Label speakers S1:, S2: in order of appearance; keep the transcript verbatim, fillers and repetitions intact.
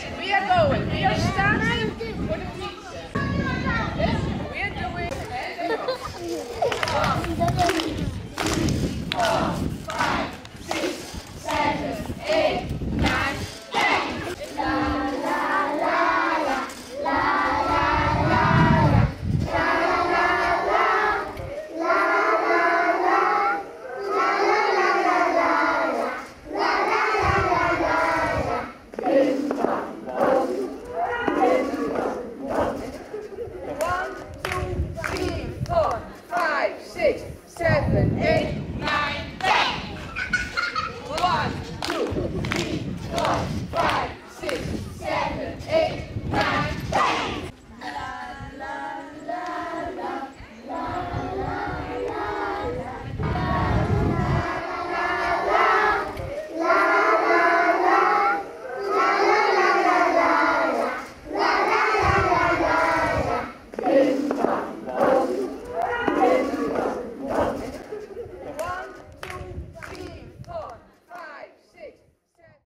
S1: We are going. We are starting for the teacher. Yes, we are doing. Four, five, six, seven, eight, nine, ten. La la la la la la la la la la la six, seven, eight, nine, ten. One, two, three, four, five, six, seven, eight.